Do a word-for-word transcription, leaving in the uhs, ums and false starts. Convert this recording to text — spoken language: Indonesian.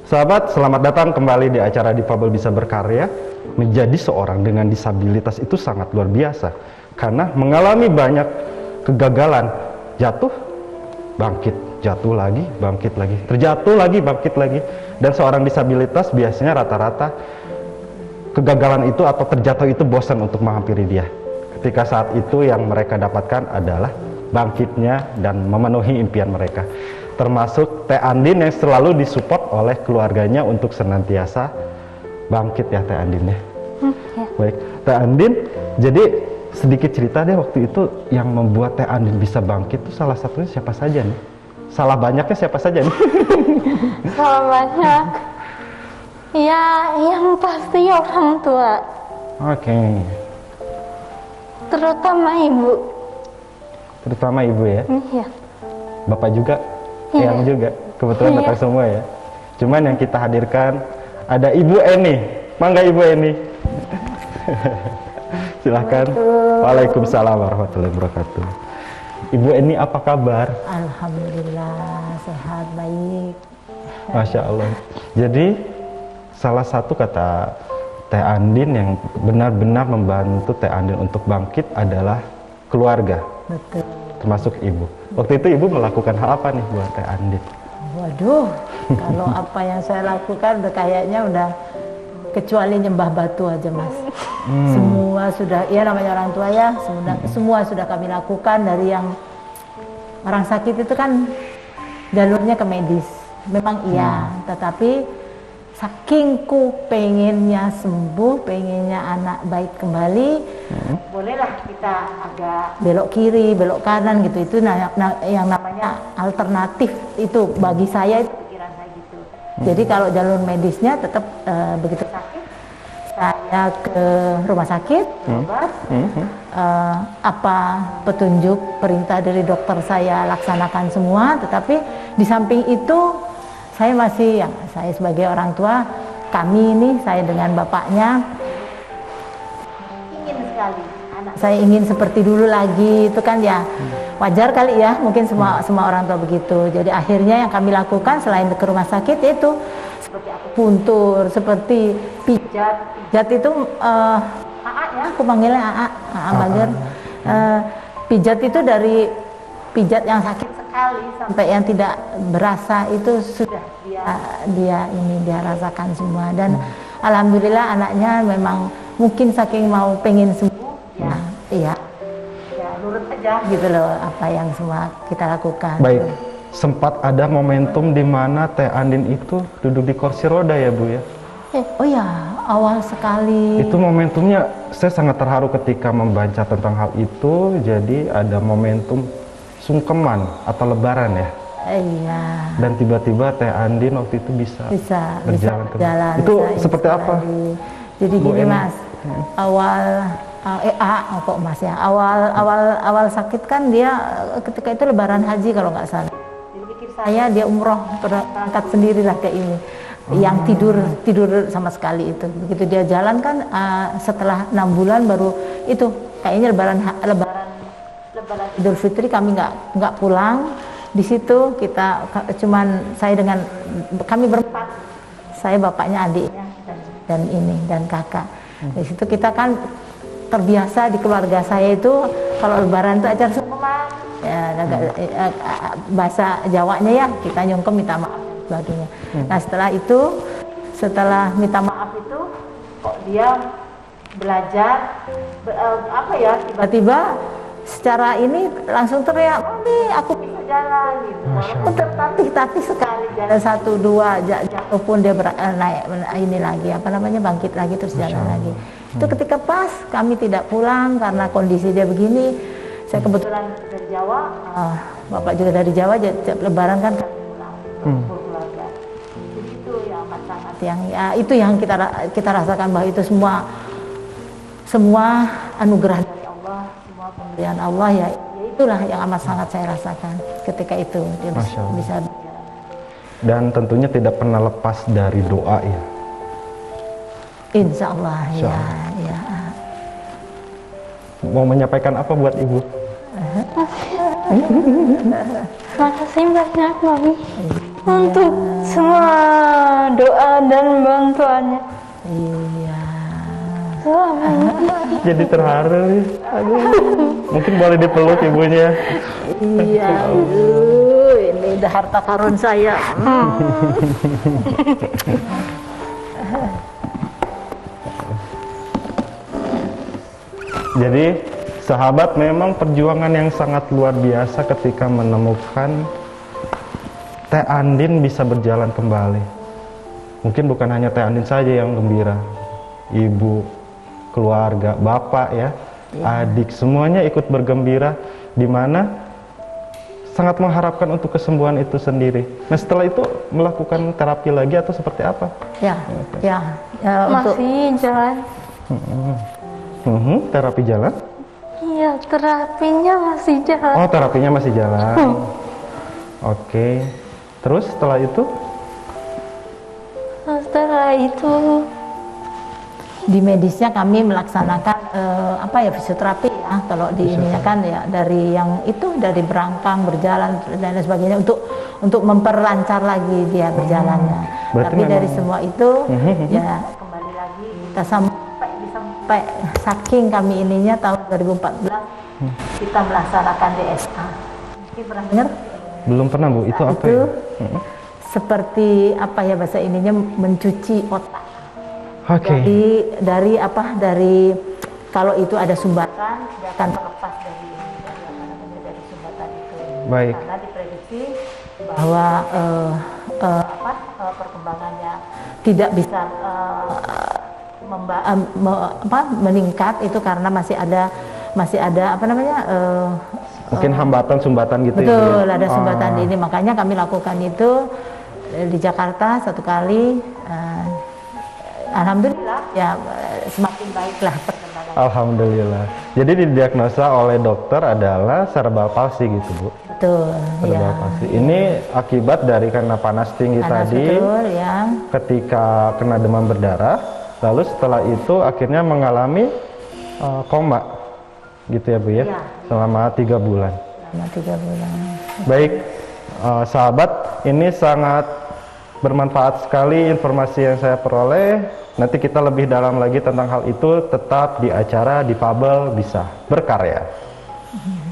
Sahabat, selamat datang kembali di acara Difabel Bisa Berkarya. Menjadi seorang dengan disabilitas itu sangat luar biasa, karena mengalami banyak kegagalan, jatuh, bangkit, jatuh lagi, bangkit lagi, terjatuh lagi, bangkit lagi. Dan seorang disabilitas biasanya rata-rata kegagalan itu atau terjatuh itu bosan untuk menghampiri dia. Ketika saat itu yang mereka dapatkan adalah bangkitnya dan memenuhi impian mereka. Termasuk Teh Andin yang selalu disupport oleh keluarganya untuk senantiasa bangkit ya Teh Andin ya. Hmm, ya. Baik, Teh Andin, jadi sedikit cerita deh waktu itu yang membuat Teh Andin bisa bangkit itu salah satunya siapa saja nih? Salah banyaknya siapa saja nih? Salah banyak. Ya, yang pasti orang tua. Oke. Okay. Terutama ibu. Terutama ibu ya? Iya. Bapak juga? Iya. Yang juga? Kebetulan Iya. datang semua ya? Cuman yang kita hadirkan ada Ibu Eni. Mangga Ibu Eni. Silahkan. Waalaikumsalam warahmatullahi wabarakatuh. Ibu Eni apa kabar? Alhamdulillah sehat, baik. Masya Allah. Jadi salah satu kata Teh Andin yang benar-benar membantu Teh Andin untuk bangkit adalah keluarga. Betul. Termasuk ibu. Waktu itu ibu melakukan hal apa nih buat Teh Andin? Waduh, kalau apa yang saya lakukan udah kayaknya udah kecuali nyembah batu aja mas. Hmm. Semua sudah, ya namanya orang tua ya, semua, hmm. semua sudah kami lakukan. Dari yang orang sakit itu kan jalurnya ke medis, memang iya, hmm. tetapi saking ku pengennya sembuh, pengennya anak baik kembali, hmm. bolehlah kita agak belok kiri, belok kanan gitu. Itu nah, nah, yang namanya alternatif itu bagi saya itu pikiran saya gitu. Hmm. Jadi kalau jalur medisnya tetap uh, begitu sakit, saya ke rumah sakit, berobat, hmm. hmm. uh, apa petunjuk perintah dari dokter saya laksanakan semua. Tetapi di samping itu saya masih, yang saya sebagai orang tua, kami ini, saya dengan bapaknya, ingin sekali anak saya ingin seperti dulu lagi, itu kan ya wajar kali ya, mungkin semua semua orang tua begitu. Jadi akhirnya yang kami lakukan selain ke rumah sakit yaitu seperti akupuntur, seperti pijat, pijat itu uh, A A ya, aku panggilnya A A, A A Bager. Uh, pijat itu dari pijat yang sakit sekali sampai yang tidak berasa itu sudah dia dia ini dia rasakan semua. Dan hmm. alhamdulillah anaknya memang mungkin saking mau pengen sembuh ya iya ya nurut aja gitu loh apa yang semua kita lakukan. Baik, sempat ada momentum di mana Teh Andin itu duduk di kursi roda ya Bu ya? Oh ya, awal sekali. Itu momentumnya saya sangat terharu ketika membaca tentang hal itu. Jadi ada momentum sungkeman atau lebaran ya? Iya. Dan tiba-tiba Teh Andin waktu itu bisa, bisa berjalan. bisa berjalan itu bisa seperti apa? Lagi. Jadi Bu gini Eni. Mas, hmm. awal eh ah, kok Mas ya, awal awal awal sakit kan dia ketika itu lebaran haji kalau nggak salah. Jadi pikir saya dia umroh berangkat sendirilah ke ini. Hmm. Yang tidur tidur sama sekali itu. Begitu dia jalan kan uh, setelah enam bulan baru itu kayaknya lebaran lebaran Lebaran Idul Fitri kami nggak nggak pulang. Di situ kita cuman saya dengan kami berempat, saya bapaknya, adiknya dan, dan ini dan kakak. Di situ kita kan terbiasa di keluarga saya itu kalau Lebaran itu acara sungkeman ya, agak, eh, bahasa Jawanya ya kita nyungkem minta maaf dan sebagainya. Nah setelah itu setelah minta maaf itu kok dia belajar be, eh, apa ya tiba-tiba secara ini langsung teriak, Mami aku bisa jalan gitu. Walaupun tertatih-tatih sekali jalan satu dua jatuh pun dia ber, eh, naik ini lagi apa namanya bangkit lagi terus jalan lagi. Hmm. Itu ketika pas kami tidak pulang karena kondisi dia begini. Saya kebetulan dari Jawa, uh, bapak juga dari Jawa, tiap Lebaran kan kami pulang hmm. berkeluarga. Jadi itu yang amat sangat yang ya itu yang kita kita rasakan bahwa itu semua semua anugerah dari Allah. Pemberian Allah ya, ya itulah yang amat sangat saya rasakan ketika itu dia bisa, bisa berjalan. Dan tentunya tidak pernah lepas dari doa ya. Insya Allah, Insya Allah. Ya, ya. Mau menyampaikan apa buat ibu? Makasih banyak Mami untuk semua semua doa dan bantuannya. Iya. Selama ini. Jadi terharu nih. Aduh. Mungkin boleh dipeluk ibunya. Iya, aduh, ini udah harta karun saya. Jadi sahabat, memang perjuangan yang sangat luar biasa ketika menemukan Teh Andin bisa berjalan kembali. Mungkin bukan hanya Teh Andin saja yang gembira, ibu, keluarga, bapak ya, ya. adik, semuanya ikut bergembira, di mana sangat mengharapkan untuk kesembuhan itu sendiri. Nah setelah itu melakukan terapi lagi atau seperti apa? Ya, ya, ya untuk Masih jalan. Uhum, terapi jalan? Iya, terapinya masih jalan. Oh, terapinya masih jalan. Hmm. Oke. Terus setelah itu? Setelah itu di medisnya kami melaksanakan eh, apa ya fisioterapi ya, kalau di ininya kan ya dari yang itu dari berangkang berjalan dan lain sebagainya untuk untuk memperlancar lagi dia berjalannya. Berarti Tapi memang- dari semua itu Mhm. ya kembali lagi kita sampai sampai saking kami ininya tahun dua ribu empat belas kita melaksanakan D S A. Mungkin pernah dengar? Belum pernah Bu, itu apa Itu ya? Mhm. seperti apa ya bahasa ininya mencuci otak. Oke. Jadi dari apa dari kalau itu ada sumbatan dia akan terlepas dari, dari apa namanya dari sumbatan itu. Baik. Karena diprediksi bahwa eh, eh, apa eh, perkembangannya tidak bisa eh, memba- eh, me- apa, meningkat itu karena masih ada masih ada apa namanya eh, Mungkin hambatan sumbatan gitu ya, Bu, betul ya? ada sumbatan Ah. di ini, makanya kami lakukan itu eh, di Jakarta satu kali. eh, Alhamdulillah ya eh, semakin baiklah perkembangan. Alhamdulillah. Jadi didiagnosa oleh dokter adalah cerebral palsy gitu Bu. Betul Cerebral ya. palsy. Ini akibat dari karena panas tinggi Panas, tadi, betul ya. ketika kena demam berdarah, lalu setelah itu akhirnya mengalami uh, koma, gitu ya Bu ya, Iya. selama tiga bulan. Selama tiga bulan. Baik, uh, sahabat, ini sangat bermanfaat sekali informasi yang saya peroleh. Nanti kita lebih dalam lagi tentang hal itu tetap di acara Difabel Bisa Berkarya.